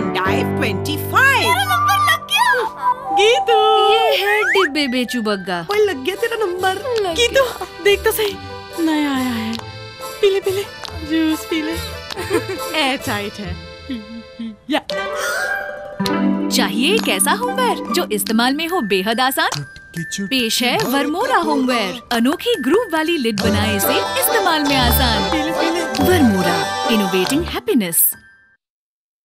Hyundai 25। मेरा number लग गया। गीतू, ये है डिब्बे बेचू बग्गा। ओए लग गया तेरा नंबर। गीतू देख तो सही, नया आया है। पीले पीले जूस पीले। एयर टाइट है। या चाहिए एक ऐसा होमवेयर जो इस्तेमाल में हो बेहद आसान। पेश है वर्मोरा होमवेयर। अनोखी ग्रूव वाली लिड बनाए इसे इस्तेमाल में आसान। Varmora, innovating happiness.